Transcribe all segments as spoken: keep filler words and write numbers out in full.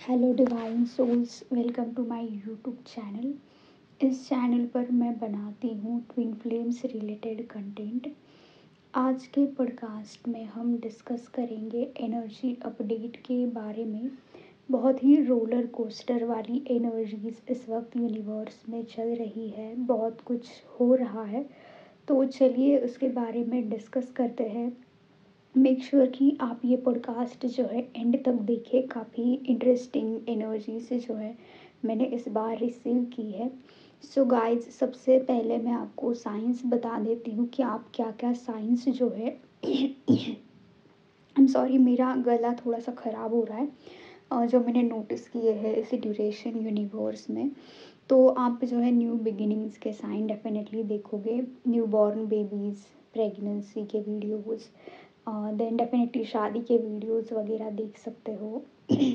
Hello divine souls, welcome to my YouTube channel. इस channel पर मैं बनाती हूँ ट्विन फ्लेम्स रिलेटेड कंटेंट। आज के पॉडकास्ट में हम डिस्कस करेंगे एनर्जी अपडेट के बारे में। बहुत ही रोलर कोस्टर वाली एनर्जीज इस वक्त यूनिवर्स में चल रही है, बहुत कुछ हो रहा है। तो चलिए उसके बारे में डिस्कस करते हैं। मेक श्योर sure कि आप ये पॉडकास्ट जो है एंड तक देखें। काफ़ी इंटरेस्टिंग एनर्जी से जो है मैंने इस बार रिसीव की है। सो गाइस, सबसे पहले मैं आपको साइंस बता देती हूँ कि आप क्या क्या साइंस जो है आई एम सॉरी, मेरा गला थोड़ा सा ख़राब हो रहा है और जो मैंने नोटिस किए हैं इसी ड्यूरेशन यूनिवर्स में। तो आप जो है न्यू बिगिनिंग्स के साइन डेफिनेटली देखोगे, न्यू बॉर्न बेबीज़, प्रेगनेंसी के वीडियोज़, देन डेफिनेटली शादी के वीडियोस वगैरह देख सकते हो।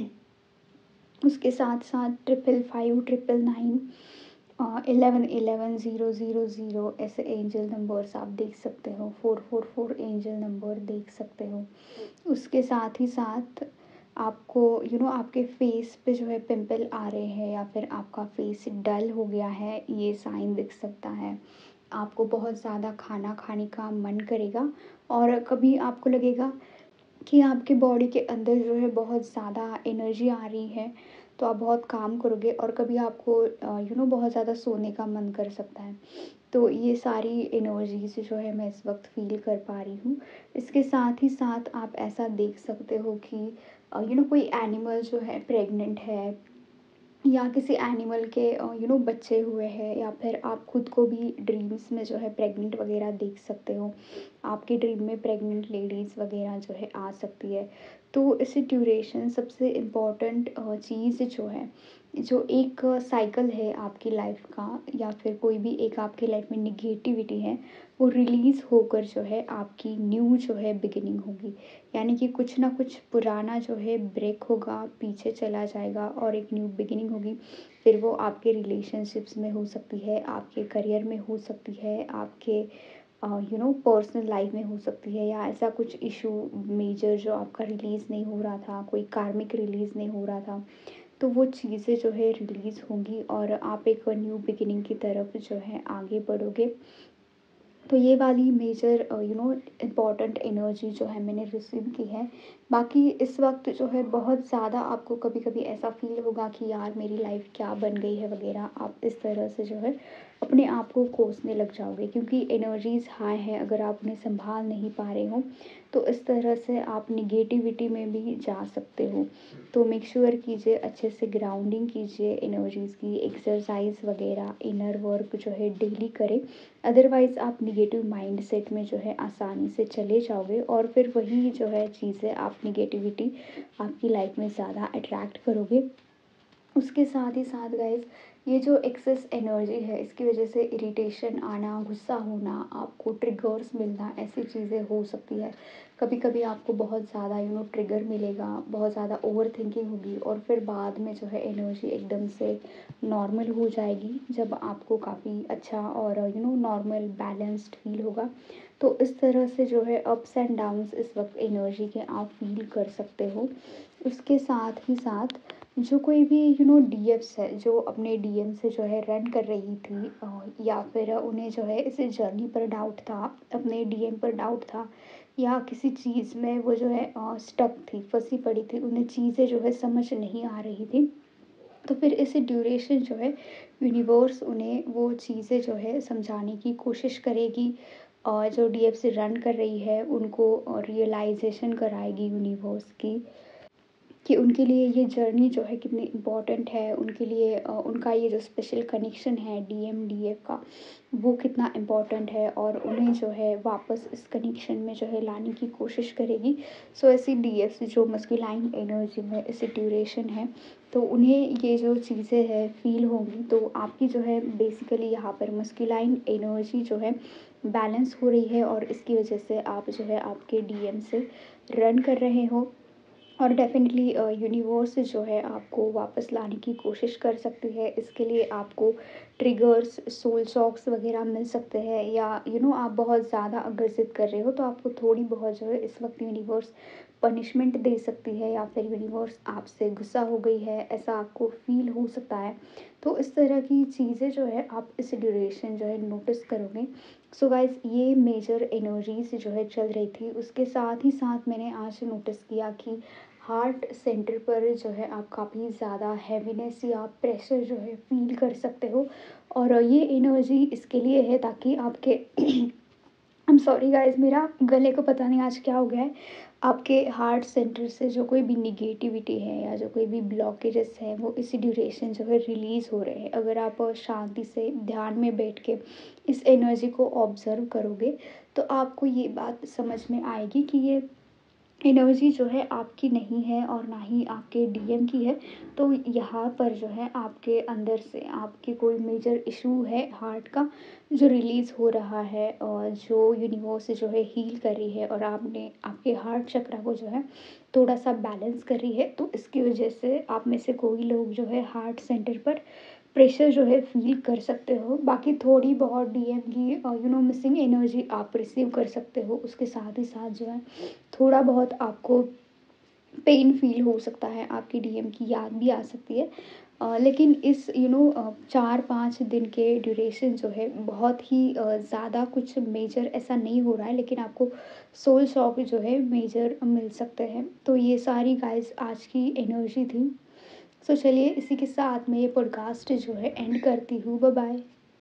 उसके साथ साथ triple five triple nine eleven eleven zero zero zero ऐसे एंजल नंबर्स आप देख सकते हो। Four four four angel number देख सकते हो। उसके साथ ही साथ आपको यू you नो know, आपके फेस पे जो है पिंपल आ रहे हैं या फिर आपका फेस डल हो गया है, ये साइन दिख सकता है। आपको बहुत ज़्यादा खाना खाने का मन करेगा और कभी आपको लगेगा कि आपके बॉडी के अंदर जो है बहुत ज़्यादा एनर्जी आ रही है, तो आप बहुत काम करोगे। और कभी आपको यू नो बहुत ज़्यादा सोने का मन कर सकता है। तो ये सारी एनर्जीज जो है मैं इस वक्त फील कर पा रही हूँ। इसके साथ ही साथ आप ऐसा देख सकते हो कि यू नो कोई एनिमल जो है प्रेग्नेंट है या किसी एनिमल के यू नो बच्चे हुए हैं, या फिर आप खुद को भी ड्रीम्स में जो है प्रेग्नेंट वगैरह देख सकते हो। आपके ड्रीम में प्रेग्नेंट लेडीज़ वगैरह जो है आ सकती है। तो इस ड्यूरेशन सबसे इम्पॉर्टेंट चीज़ जो है, जो एक साइकिल है आपकी लाइफ का, या फिर कोई भी एक आपकी लाइफ में निगेटिविटी है, वो रिलीज़ होकर जो है आपकी न्यू जो है बिगिनिंग होगी। यानी कि कुछ ना कुछ पुराना जो है ब्रेक होगा, पीछे चला जाएगा और एक न्यू बिगिनिंग होगी। फिर वो आपके रिलेशनशिप्स में हो सकती है, आपके करियर में हो सकती है, आपके यू नो पर्सनल लाइफ में हो सकती है, या ऐसा कुछ इशू मेजर जो आपका रिलीज़ नहीं हो रहा था, कोई कार्मिक रिलीज़ नहीं हो रहा था, तो वो चीज़ें जो है रिलीज़ होंगी और आप एक न्यू बिगिनिंग की तरफ जो है आगे बढ़ोगे। तो ये वाली major you know important energy जो है मैंने रिसीव की है। बाकी इस वक्त जो है बहुत ज़्यादा आपको कभी कभी ऐसा फील होगा कि यार मेरी लाइफ क्या बन गई है वगैरह, आप इस तरह से जो है अपने आप को कोसने लग जाओगे, क्योंकि एनर्जीज़ हाई है। अगर आप उन्हें संभाल नहीं पा रहे हो तो इस तरह से आप निगेटिविटी में भी जा सकते हो। तो मेक श्योर कीजिए, अच्छे से ग्राउंडिंग कीजिए एनर्जीज़ की, एक्सरसाइज वगैरह, इनर वर्क जो है डेली करें। अदरवाइज़ आप निगेटिव माइंड सेट में जो है आसानी से चले जाओगे और फिर वही जो है चीज़ें, आप निगेटिविटी आपकी लाइफ में ज़्यादा अट्रैक्ट करोगे। उसके साथ ही साथ गाइस, ये जो एक्सेस एनर्जी है, इसकी वजह से इरिटेशन आना, गुस्सा होना, आपको ट्रिगर्स मिलना, ऐसी चीज़ें हो सकती है। कभी कभी आपको बहुत ज़्यादा यू नो ट्रिगर मिलेगा, बहुत ज़्यादा ओवर थिंकिंग होगी और फिर बाद में जो है एनर्जी एकदम से नॉर्मल हो जाएगी, जब आपको काफ़ी अच्छा और you know normal balanced feel होगा। तो इस तरह से जो है अप्स एंड डाउन्स इस वक्त एनर्जी के आप फील कर सकते हो। उसके साथ ही साथ जो कोई भी यू नो डीएफ्स है, जो अपने डीएम से जो है रन कर रही थी, अ, या फिर उन्हें जो है इस जर्नी पर डाउट था, अपने डीएम पर डाउट था, या किसी चीज़ में वो जो है स्टक थी, फंसी पड़ी थी, उन्हें चीज़ें जो है समझ नहीं आ रही थी, तो फिर इस ड्यूरेशन जो है यूनिवर्स उन्हें वो चीज़ें जो है समझाने की कोशिश करेगी। और जो डीएफ से रन कर रही है उनको रियलाइजेशन कराएगी यूनिवर्स की, कि उनके लिए ये जर्नी जो है कितनी इम्पॉर्टेंट है, उनके लिए अ, उनका ये जो स्पेशल कनेक्शन है डीएम डीएफ का, वो कितना इम्पॉर्टेंट है, और उन्हें जो है वापस इस कनेक्शन में जो है लाने की कोशिश करेगी। सो ऐसी डीएफ जो मस्कुलाइन एनर्जी में इस ड्यूरेशन है, तो उन्हें ये जो चीज़ें हैं फील होंगी। तो आपकी जो है बेसिकली यहाँ पर मस्कुलाइन एनर्जी जो है बैलेंस हो रही है, और इसकी वजह से आप जो है आपके डीएम से रन कर रहे हो। और डेफ़िनेटली यूनिवर्स जो है आपको वापस लाने की कोशिश कर सकती है। इसके लिए आपको ट्रिगर्स, सोल शॉक्स वगैरह मिल सकते हैं, या यू नो आप बहुत ज़्यादा अग्रसित कर रहे हो तो आपको थोड़ी बहुत जो है इस वक्त यूनिवर्स पनिशमेंट दे सकती है या फिर यूनिवर्स आपसे गुस्सा हो गई है, ऐसा आपको फ़ील हो सकता है। तो इस तरह की चीज़ें जो है आप इस ड्यूरेशन जो है नोटिस करोगे। सो गाइज़, ये मेजर एनर्जीज़ जो है चल रही थी, उसके साथ ही साथ मैंने आज नोटिस किया कि हार्ट सेंटर पर जो है आप काफ़ी ज़्यादा हैवीनेस या प्रेशर जो है फ़ील कर सकते हो। और ये एनर्जी इसके लिए है ताकि आपके आई एम सॉरी गाइज़, मेरा गले को पता नहीं आज क्या हो गया है। आपके हार्ट सेंटर से जो कोई भी नेगेटिविटी है या जो कोई भी ब्लॉकेजेस हैं, वो इसी ड्यूरेशन जो है रिलीज़ हो रहे हैं। अगर आप शांति से ध्यान में बैठ के इस एनर्जी को ऑब्ज़र्व करोगे, तो आपको ये बात समझ में आएगी कि ये एनर्जी जो है आपकी नहीं है और ना ही आपके डीएम की है। तो यहाँ पर जो है आपके अंदर से आपकी कोई मेजर इशू है हार्ट का, जो रिलीज़ हो रहा है और जो यूनिवर्स जो है हील कर रही है और आपने आपके हार्ट चक्र को जो है थोड़ा सा बैलेंस कर रही है। तो इसकी वजह से आप में से कोई लोग जो है हार्ट सेंटर पर प्रेशर जो है फ़ील कर सकते हो। बाकी थोड़ी बहुत डीएम की uh, you know missing energy आप रिसीव कर सकते हो। उसके साथ ही साथ जो है थोड़ा बहुत आपको पेन फ़ील हो सकता है, आपकी डीएम की याद भी आ सकती है। अ, लेकिन इस यू नो अ, चार पाँच दिन के ड्यूरेशन जो है बहुत ही अ, ज़्यादा कुछ मेजर ऐसा नहीं हो रहा है, लेकिन आपको सोल शॉक जो है मेजर मिल सकते हैं। तो ये सारी गाइज़ आज की एनर्जी थी। सो चलिए इसी के साथ मैं ये पॉडकास्ट जो है एंड करती हूँ। Bye bye.